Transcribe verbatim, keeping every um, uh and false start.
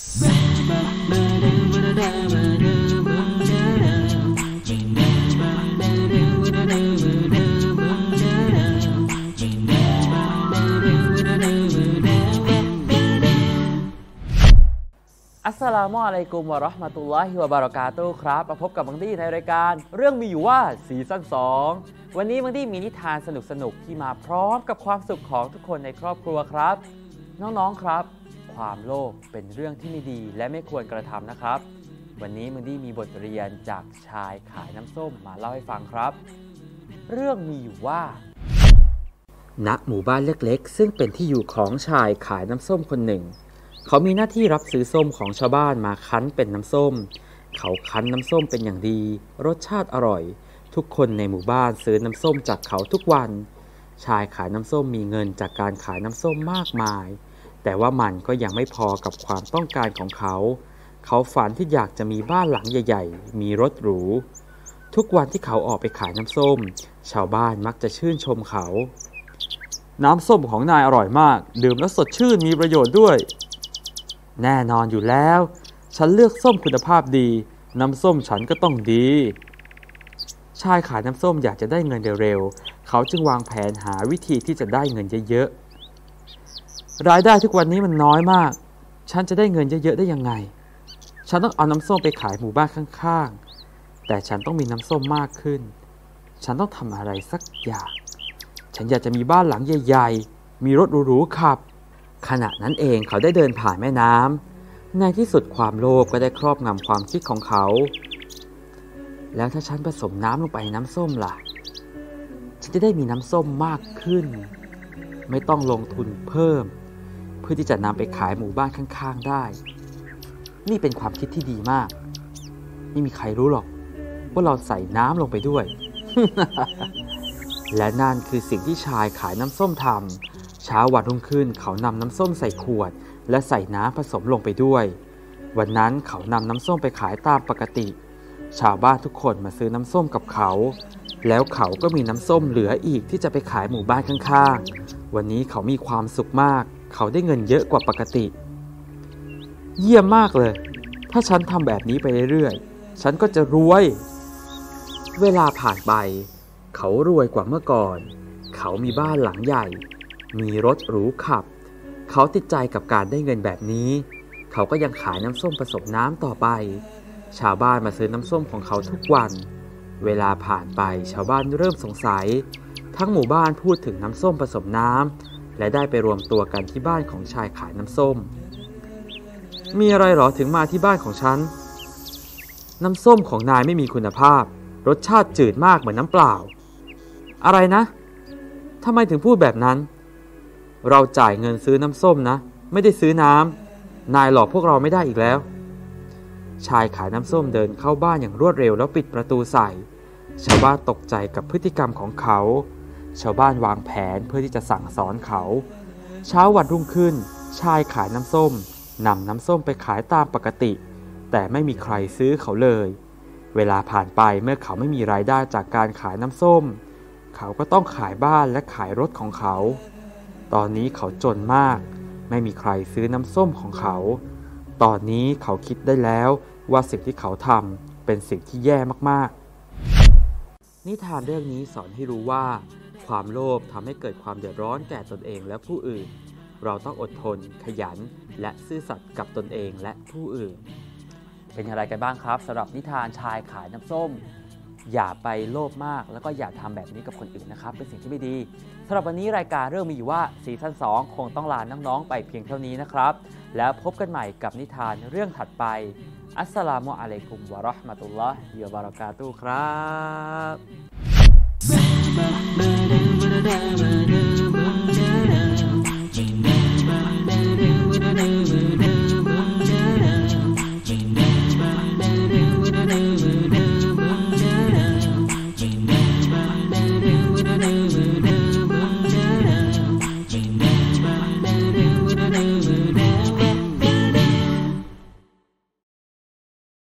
อัสสลามุอะลัยกุมวะเราะห์มะตุลลอฮิวะบารอกาตุฮ์ครับมาพบกับบังดี้ในรายการเรื่องมีอยู่ว่าซีซั่นสองวันนี้บังดี้มีนิทานสนุกๆที่มาพร้อมกับความสุขของทุกคนในครอบครัวครับน้องๆครับความโลภเป็นเรื่องที่ไม่ดีและไม่ควรกระทำนะครับวันนี้บังดี้มีบทเรียนจากชายขายน้ำส้มมาเล่าให้ฟังครับเรื่องมีอยู่ว่าณหมู่บ้านเล็กๆซึ่งเป็นที่อยู่ของชายขายน้ำส้มคนหนึ่งเขามีหน้าที่รับซื้อส้มของชาวบ้านมาคั้นเป็นน้ำส้มเขาคั้นน้ำส้มเป็นอย่างดีรสชาติอร่อยทุกคนในหมู่บ้านซื้อน้ำส้มจากเขาทุกวันชายขายน้ำส้มมีเงินจากการขายน้ำส้มมากมายแต่ว่ามันก็ยังไม่พอกับความต้องการของเขาเขาฝันที่อยากจะมีบ้านหลังใหญ่ๆมีรถหรูทุกวันที่เขาออกไปขายน้ำส้มชาวบ้านมักจะชื่นชมเขาน้ำส้มของนายอร่อยมากดื่มแล้วสดชื่นมีประโยชน์ด้วยแน่นอนอยู่แล้วฉันเลือกส้มคุณภาพดีน้ำส้มฉันก็ต้องดีชายขายน้ำส้มอยากจะได้เงินเร็วๆเขาจึงวางแผนหาวิธีที่จะได้เงินเยอะๆรายได้ทุกวันนี้มันน้อยมากฉันจะได้เงินเยอะๆได้ยังไงฉันต้องเอาน้ำส้มไปขายหมู่บ้านข้างๆแต่ฉันต้องมีน้ำส้มมากขึ้นฉันต้องทำอะไรสักอย่างฉันอยากจะมีบ้านหลังใหญ่ๆมีรถหรูๆขับขณะนั้นเองเขาได้เดินผ่านแม่น้ำในที่สุดความโลภก็ได้ครอบงำความคิดของเขาแล้วถ้าฉันผสมน้ำลงไปในน้ำส้มล่ะฉันจะได้มีน้ำส้มมากขึ้นไม่ต้องลงทุนเพิ่มเพื่อที่จะนำไปขายหมู่บ้านข้างๆได้นี่เป็นความคิดที่ดีมากไม่มีใครรู้หรอกว่าเราใส่น้ำลงไปด้วย และนั่นคือสิ่งที่ชายขายน้ำส้มทำเช้าวันรุ่งขึ้นเขานำน้ำส้มใส่ขวดและใส่น้ำผสมลงไปด้วยวันนั้นเขานำน้ำส้มไปขายตามปกติชาวบ้านทุกคนมาซื้อน้ำส้มกับเขาแล้วเขาก็มีน้ำส้มเหลืออีกที่จะไปขายหมู่บ้านข้างๆวันนี้เขามีความสุขมากเขาได้เงินเยอะกว่าปกติเยี่ยมมากเลยถ้าฉันทำแบบนี้ไปเรื่อยๆฉันก็จะรวยเวลาผ่านไปเขารวยกว่าเมื่อก่อนเขามีบ้านหลังใหญ่มีรถหรูขับเขาติดใจกับการได้เงินแบบนี้เขาก็ยังขายน้ำส้มผสมน้ำต่อไปชาวบ้านมาซื้อน้ำส้มของเขาทุกวันเวลาผ่านไปชาวบ้านเริ่มสงสัยทั้งหมู่บ้านพูดถึงน้ำส้มผสมน้ำและได้ไปรวมตัวกันที่บ้านของชายขายน้ำส้มมีอะไรหรอถึงมาที่บ้านของฉันน้ำส้มของนายไม่มีคุณภาพรสชาติจืดมากเหมือนน้ำเปล่าอะไรนะทำไมถึงพูดแบบนั้นเราจ่ายเงินซื้อน้ำส้มนะไม่ได้ซื้อน้ำนายหลอกพวกเราไม่ได้อีกแล้วชายขายน้ำส้มเดินเข้าบ้านอย่างรวดเร็วแล้วปิดประตูใส่ชาวบ้านตกใจกับพฤติกรรมของเขาชาวบ้านวางแผนเพื่อที่จะสั่งสอนเขาเช้าวันรุ่งขึ้นชายขายน้ำส้มนำน้ำส้มไปขายตามปกติแต่ไม่มีใครซื้อเขาเลยเวลาผ่านไปเมื่อเขาไม่มีรายได้จากการขายน้ำส้มเขาก็ต้องขายบ้านและขายรถของเขาตอนนี้เขาจนมากไม่มีใครซื้อน้ำส้มของเขาตอนนี้เขาคิดได้แล้วว่าสิ่งที่เขาทำเป็นสิ่งที่แย่มากๆนิทานเรื่องนี้สอนให้รู้ว่าความโลภทำให้เกิดความเดือดร้อนแก่ตนเองและผู้อื่นเราต้องอดทนขยันและซื่อสัตย์กับตนเองและผู้อื่นเป็นอย่างไรกันบ้างครับสำหรับนิทานชายขายน้ำส้มอย่าไปโลภมากแล้วก็อย่าทำแบบนี้กับคนอื่นนะครับเป็นสิ่งที่ไม่ดีสำหรับวันนี้รายการเรื่องมีอยู่ว่าซีซั่นสองคงต้องลาน้องๆไปเพียงเท่านี้นะครับแล้วพบกันใหม่กับนิทานเรื่องถัดไปอัสสลามุอะลัยกุมวะเราะห์มะตุลลอฮิวะบารอกาตุฮ์ครับ